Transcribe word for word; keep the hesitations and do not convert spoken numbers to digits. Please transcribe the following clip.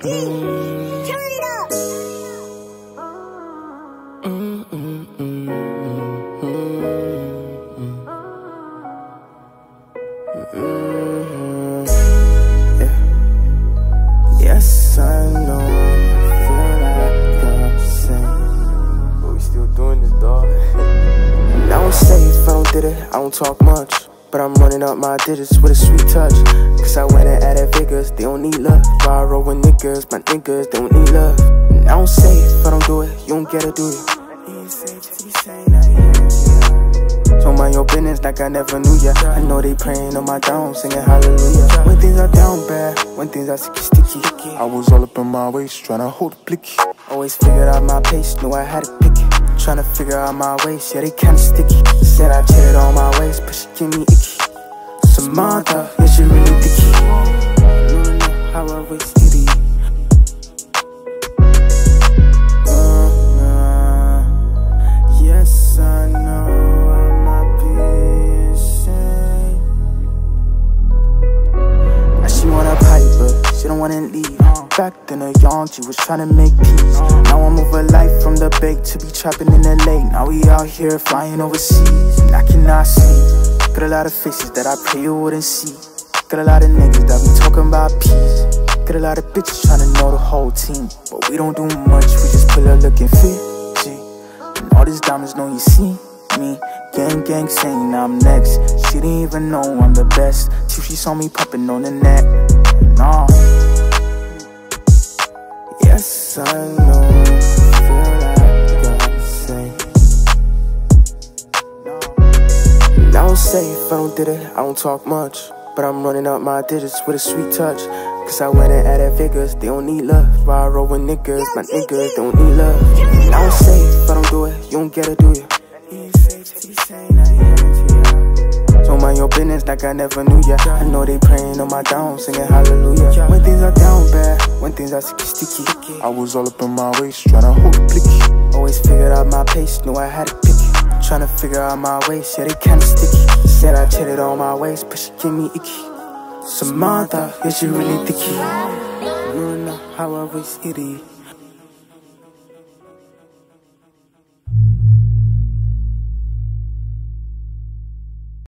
Turn it up. Yes, I know I feel like the same, but we still doing this, dog. And I don't say if I don't did it, I don't talk much, but I'm running up my digits with a sweet touch. Cause I went and added figures, they don't need love. Why I roll with niggas, my niggas, they don't need love. And I don't say if I don't do it, you don't get it, do you? So mind your business like I never knew ya. I know they praying on my down, singing hallelujah. When things are down bad, when things are sticky sticky, I was all up in my waist, tryna hold the blicky. Always figured out my pace, knew I had to pick it. Tryna figure out my waist, yeah they kinda sticky. Said I cheated on my waist, but she give me icky. Samantha, yeah she really dicky. No, no, no, how I waist itty. Uh, uh, yes I know I'm not being ashamed. Now she wanna pipe, but she don't wanna leave. Back then a young G was tryna make peace. Now I'm over life from the bay to be trapping in L A. Now we out here flying overseas, and I cannot sleep. Got a lot of faces that I pray you wouldn't see. Got a lot of niggas that be talking about peace. Got a lot of bitches tryna know the whole team, but we don't do much, we just pull up looking fifty. And all these diamonds know you see me. Gang gang saying I'm next. She didn't even know I'm the best till she saw me popping on the net. Nah. Yes, I know I feel like the same. And I don't say if I don't did it, I don't talk much, but I'm running up my digits with a sweet touch. Cause I went and added figures, they don't need love. Why I roll with niggas, my niggas, they don't need love. And I don't say if I don't do it, you don't get it, do you? So mind your business like I never knew ya. I know they praying on my down, singing hallelujah. When things are down bad, when things are sticky sticky, I was all up in my waist, tryna hold the blicky. Always figured out my pace, knew I had to pick it. Tryna figure out my waist, yeah they kinda sticky. Said I cheated on my waist, but she give me icky. Samantha, yeah she really dicky. You know how I waist itty.